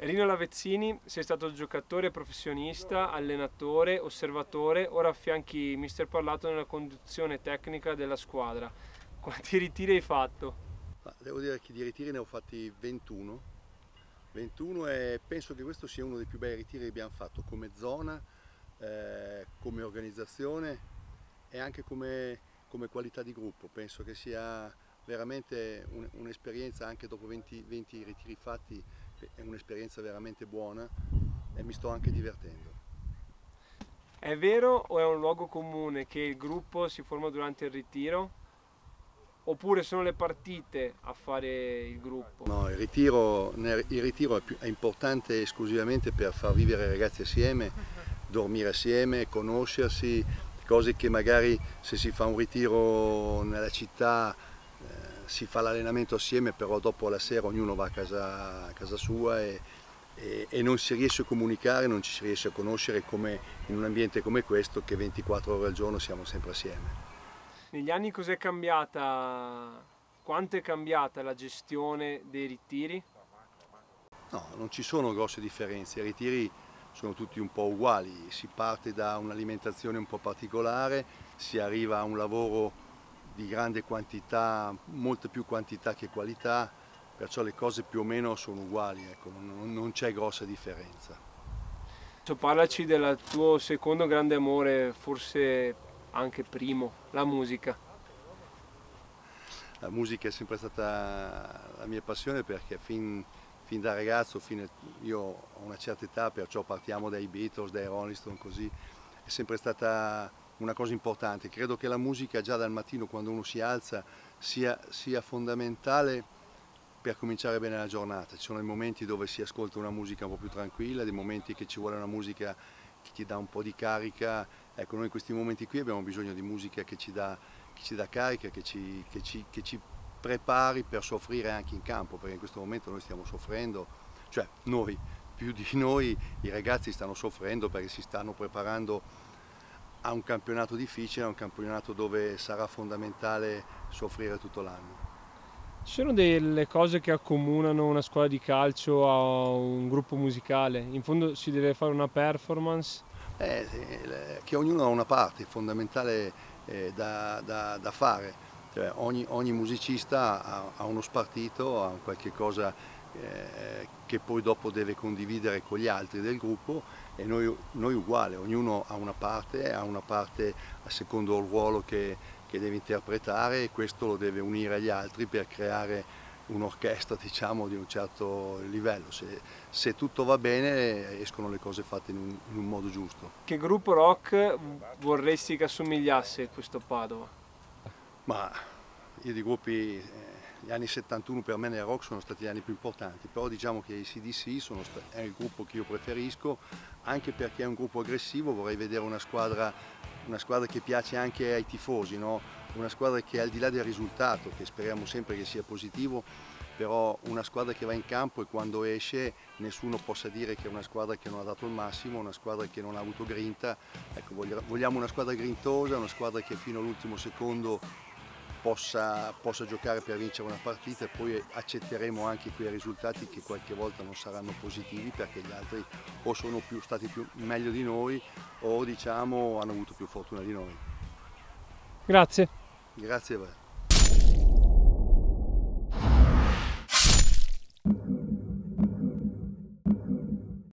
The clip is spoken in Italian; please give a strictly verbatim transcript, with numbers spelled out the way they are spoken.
Rino Lavezzini, sei stato giocatore professionista, allenatore, osservatore, ora affianchi mister Parlato nella conduzione tecnica della squadra. Quanti ritiri hai fatto? Ma devo dire che di ritiri ne ho fatti ventuno, ventuno e penso che questo sia uno dei più bei ritiri che abbiamo fatto come zona, eh, come organizzazione e anche come, come qualità di gruppo. Penso che sia veramente un- un'esperienza, anche dopo venti, venti ritiri fatti, è un'esperienza veramente buona e mi sto anche divertendo. È vero o è un luogo comune che il gruppo si forma durante il ritiro? Oppure sono le partite a fare il gruppo? No, il ritiro, il ritiro è, più- è importante esclusivamente per far vivere i ragazzi assieme, dormire assieme, conoscersi, cose che magari se si fa un ritiro nella città eh, si fa l'allenamento assieme, però dopo la sera ognuno va a casa, a casa sua e, e- e non si riesce a comunicare, non ci si riesce a conoscere come in un ambiente come questo che ventiquattro ore al giorno siamo sempre assieme. Negli anni cos'è cambiata? Quanto è cambiata la gestione dei ritiri? No, non ci sono grosse differenze, i ritiri sono tutti un po' uguali, si parte da un'alimentazione un po' particolare, si arriva a un lavoro di grande quantità, molta più quantità che qualità, perciò le cose più o meno sono uguali, ecco, non, non c'è grossa differenza. Cioè, parlaci del tuo secondo grande amore, forse anche primo, la musica. La musica è sempre stata la mia passione perché fin, fin da ragazzo, fin- io ho una certa età, perciò partiamo dai Beatles, dai Rolling Stone, così, è sempre stata una cosa importante. Credo che la musica già dal mattino quando uno si alza sia, sia fondamentale per cominciare bene la giornata. Ci sono i momenti dove si ascolta una musica un po' più tranquilla, dei momenti che ci vuole una musica che ti dà un po' di carica. Ecco, noi in questi momenti qui abbiamo bisogno di musica che ci dà, che ci dà carica, che ci, che, ci, che ci prepari per soffrire anche in campo, perché in questo momento noi stiamo soffrendo, cioè noi, più di noi, i ragazzi stanno soffrendo perché si stanno preparando a un campionato difficile, a un campionato dove sarà fondamentale soffrire tutto l'anno. Ci sono delle cose che accomunano una squadra di calcio a un gruppo musicale? In fondo si deve fare una performance. Eh, sì, le- che ognuno ha una parte fondamentale eh, da, da- da fare. Cioè, ogni, ogni musicista ha, ha uno spartito, ha un qualche cosa eh, che poi dopo deve condividere con gli altri del gruppo e noi, noi uguale, ognuno ha una parte, ha una parte a secondo il ruolo che, che deve interpretare e questo lo deve unire agli altri per creare un'orchestra diciamo di un certo livello. Se, se tutto va bene escono le cose fatte in un, in un modo giusto. Che gruppo rock vorresti che assomigliasse questo Padova? Ma io di gruppi, eh, gli anni settantuno per me nel rock sono stati gli anni più importanti, però diciamo che i A C D C sono sta- è il gruppo che io preferisco, anche perché è un gruppo aggressivo, vorrei vedere una squadra, una squadra che piace anche ai tifosi, no? Una squadra che al di là del risultato, che speriamo sempre che sia positivo, però una squadra che va in campo e quando esce nessuno possa dire che è una squadra che non ha dato il massimo, una squadra che non ha avuto grinta. Ecco, vogliamo una squadra grintosa, una squadra che fino all'ultimo secondo possa, possa giocare per vincere una partita e poi accetteremo anche quei risultati che qualche volta non saranno positivi perché gli altri o sono più, stati più, meglio di noi o diciamo hanno avuto più fortuna di noi. Grazie. Grazie a voi.